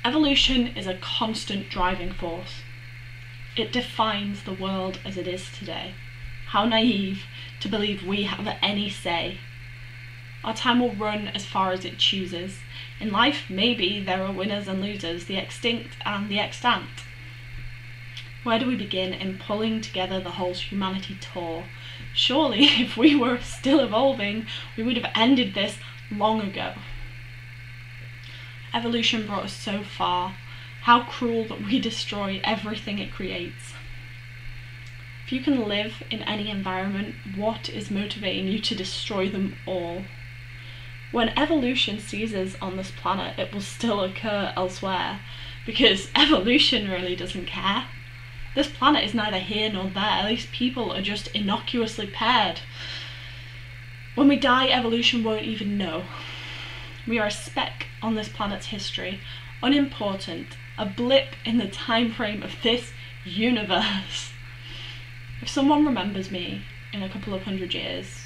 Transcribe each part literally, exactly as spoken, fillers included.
Evolution is a constant driving force. It defines the world as it is today. How naive to believe we have any say. Our time will run as far as it chooses. In life, maybe there are winners and losers, the extinct and the extant. Where do we begin in pulling together the whole humanity tour? Surely, if we were still evolving, we would have ended this long ago. Evolution brought us so far. How cruel that we destroy everything it creates. If you can live in any environment, what is motivating you to destroy them all? When evolution ceases on this planet, it will still occur elsewhere, because evolution really doesn't care. This planet is neither here nor there, these people are just innocuously paired. When we die, evolution won't even know. We are a speck on this planet's history, unimportant, a blip in the time frame of this universe. If someone remembers me in a couple of hundred years,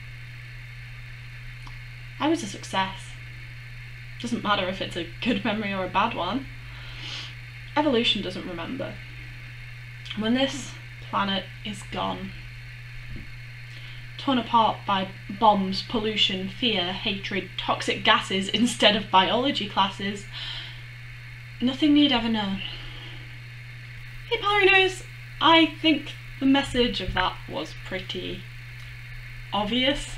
I was a success. Doesn't matter if it's a good memory or a bad one. Evolution doesn't remember. When this planet is gone, torn apart by bombs, pollution, fear, hatred, toxic gases instead of biology classes, nothing need ever know. Hey Polarinos, I think the message of that was pretty obvious.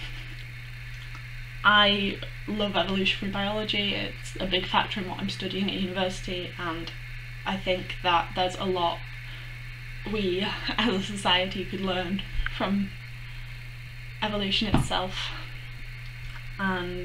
I love evolutionary biology, it's a big factor in what I'm studying at university, and I think that there's a lot we as a society could learn from evolution itself. And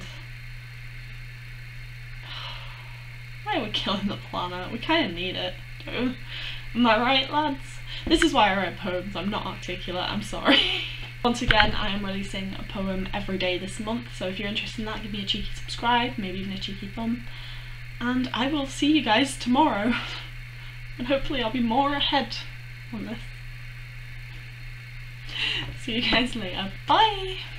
why are we killing the planet? We kind of need it, too. Am I right, lads? This is why I write poems. I'm not articulate, I'm sorry. Once again, I am releasing a poem every day this month, so if you're interested in that, give me a cheeky subscribe, maybe even a cheeky thumb. And I will see you guys tomorrow. And hopefully I'll be more ahead on this. See you guys later. Bye!